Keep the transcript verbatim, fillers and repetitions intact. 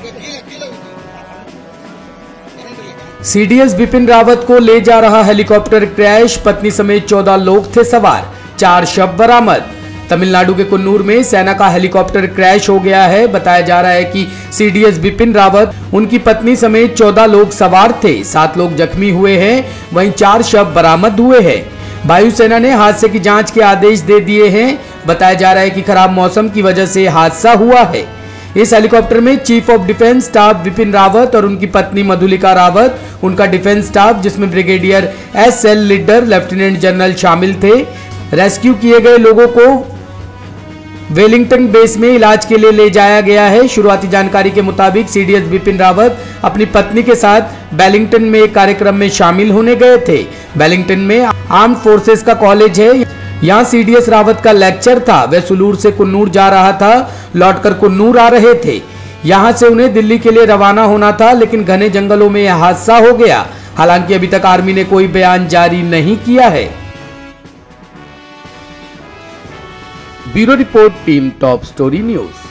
CDS Bipin Rawat को ले जा रहा हेलीकॉप्टर क्रैश, पत्नी समेत चौदह लोग थे सवार, चार शव बरामद। तमिलनाडु के कुन्नूर में सेना का हेलीकॉप्टर क्रैश हो गया है। बताया जा रहा है कि सीडीएस बिपिन रावत, उनकी पत्नी समेत चौदह लोग सवार थे, सात लोग जख्मी हुए हैं, वहीं चार शव बरामद हुए हैं। वायुसेना ने हादसे की जांच के आदेश दे दिए हैं। बताया जा रहा है कि खराब मौसम की वजह से हादसा हुआ है। इस हेलीकॉप्टर में chief of defence staff Bipin Rawat और उनकी पत्नी मधुलिका रावत, उनका डिफेंस स्टाफ जिसमें brigadier S L Lidder, lieutenant general शामिल थे। रेस्क्यू किए गए लोगों को वेलिंगटन बेस में इलाज के लिए ले जाया गया है। शुरुआती जानकारी के मुताबिक सीडीएस बिपिन रावत अपनी पत्नी के साथ वेलिंगटन में एक कार्यक्रम में शामिल होने गए थे। वेलिंगटन में आर्म फोर्सेस का कॉलेज है, यहाँ सीडीएस रावत का लेक्चर था। वे सुलूर से कुन्नूर जा रहा था, लौटकर कुन्नूर आ रहे थे। यहाँ से उन्हें दिल्ली के लिए रवाना होना था, लेकिन घने जंगलों में यह हादसा हो गया। हालांकि अभी तक आर्मी ने कोई बयान जारी नहीं किया है। Bureau report, team top story news.